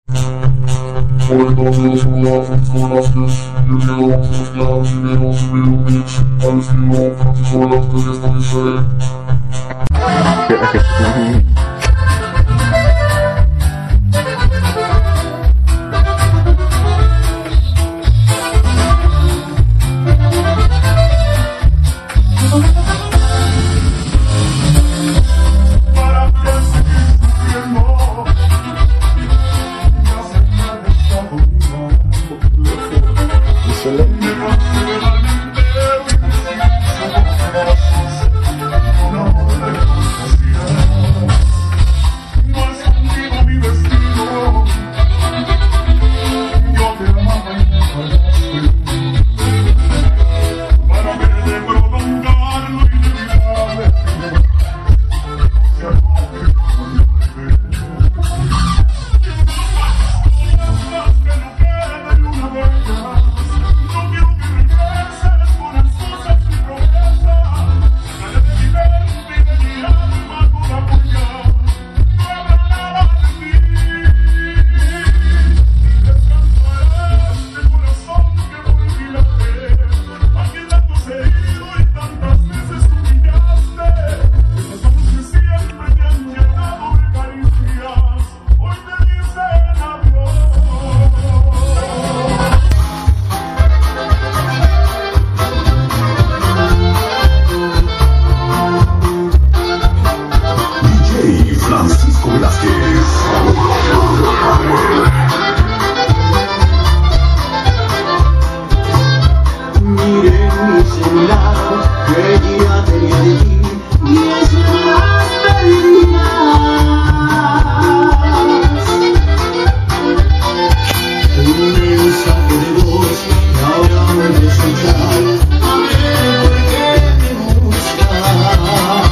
Bueno, amigos, saludamos Francisco Velázquez. Bienvenidos a este video mix al estilo Francisco Velázquez, y esto dice... Francisco Velázquez. Miré mi celular, que ya tenía de ti, y es más perdida. Un mensaje de voz, que ahora me voy a escuchar, a ver por qué me buscas.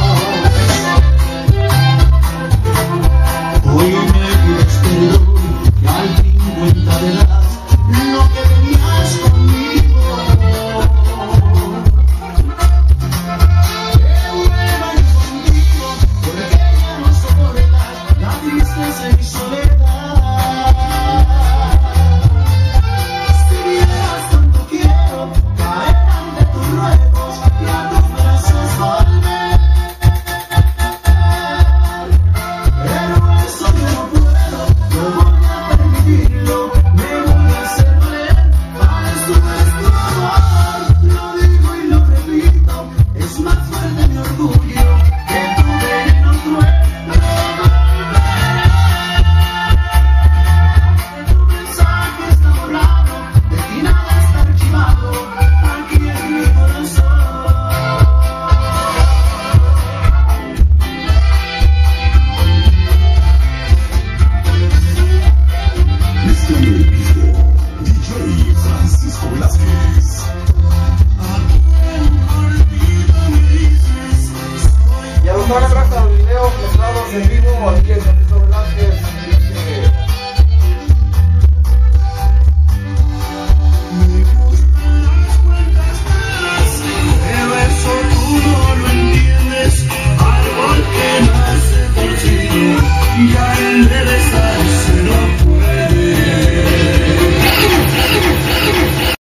Hoy me pides perdón, que al fin cuenta de lo que tenías conmigo. Que vuelva yo contigo, porque ya no soportas la tristeza y soledad. Si vieras cuánto quiero caer ante tus ruegos y a tus brazos volver. Pero eso yo no puedo, no voy a permitirlo, me voy a hacer valer, para esto es tu amor. Lo digo y lo repito, es más fuerte mi orgullo que tu veneno cruel. No volveré, que tu mensaje está borrado, de ti nada está archivado, aquí en mi corazón. Mezclando el vivo, DJ Francisco Velázquez. Y a los que van a ver el video mezclados en vivo aquí en